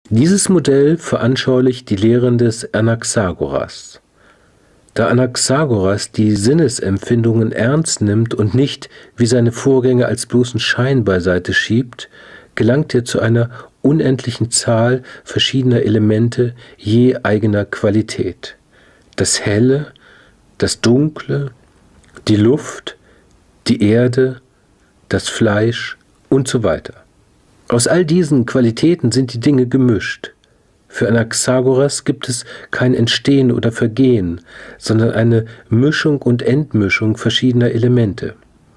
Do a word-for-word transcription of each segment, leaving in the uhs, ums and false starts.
Dieses Modell veranschaulicht die Lehren des Anaxagoras. Da Anaxagoras die Sinnesempfindungen ernst nimmt und nicht, wie seine Vorgänger, als bloßen Schein beiseite schiebt, gelangt er zu einer unendlichen Zahl verschiedener Elemente je eigener Qualität. Das Helle, das Dunkle, die Luft, die Erde, das Fleisch und so weiter. Aus all diesen Qualitäten sind die Dinge gemischt. Für Anaxagoras gibt es kein Entstehen oder Vergehen, sondern eine Mischung und Entmischung verschiedener Elemente.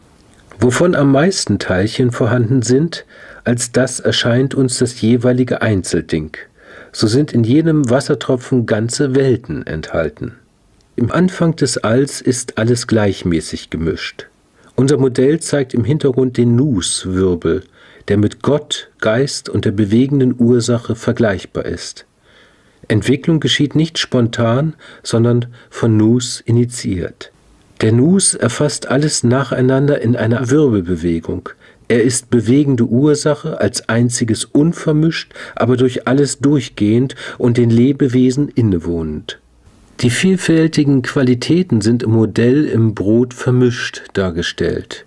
Wovon am meisten Teilchen vorhanden sind, als das erscheint uns das jeweilige Einzelding. So sind in jedem Wassertropfen ganze Welten enthalten. Im Anfang des Alls ist alles gleichmäßig gemischt. Unser Modell zeigt im Hintergrund den Nous-Wirbel, der mit Gott, Geist und der bewegenden Ursache vergleichbar ist. Entwicklung geschieht nicht spontan, sondern von Nous initiiert. Der Nous erfasst alles nacheinander in einer Wirbelbewegung. Er ist bewegende Ursache, als einziges unvermischt, aber durch alles durchgehend und den Lebewesen innewohnend. Die vielfältigen Qualitäten sind im Modell im Brot vermischt dargestellt.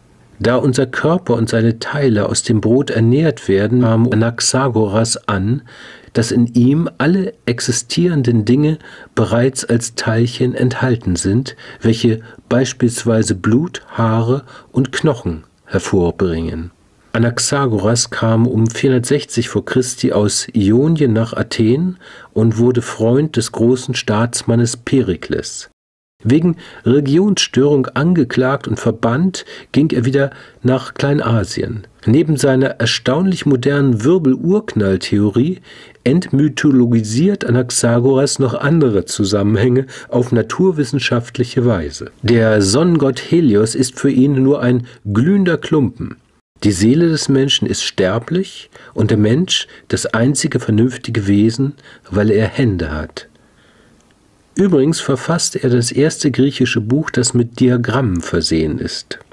Da unser Körper und seine Teile aus dem Brot ernährt werden, nahm Anaxagoras an, dass in ihm alle existierenden Dinge bereits als Teilchen enthalten sind, welche beispielsweise Blut, Haare und Knochen hervorbringen. Anaxagoras kam um vierhundertsechzig vor Christi aus Ionien nach Athen und wurde Freund des großen Staatsmannes Perikles. Wegen Religionsstörung angeklagt und verbannt, ging er wieder nach Kleinasien. Neben seiner erstaunlich modernen Wirbel-Urknall-Theorie entmythologisiert Anaxagoras noch andere Zusammenhänge auf naturwissenschaftliche Weise. Der Sonnengott Helios ist für ihn nur ein glühender Klumpen. Die Seele des Menschen ist sterblich und der Mensch das einzige vernünftige Wesen, weil er Hände hat. Übrigens verfasste er das erste griechische Buch, das mit Diagrammen versehen ist.